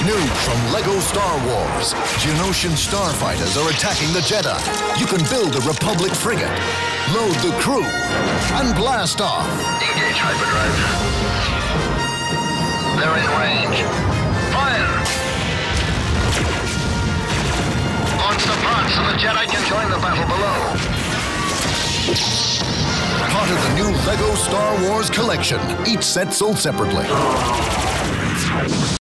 News from LEGO Star Wars. Geonosian Starfighters are attacking the Jedi. You can build a Republic frigate, load the crew, and blast off. Engage hyperdrive. They're in range. Fire! Launch the pod so the Jedi can join the battle below. Part of the new LEGO Star Wars collection. Each set sold separately.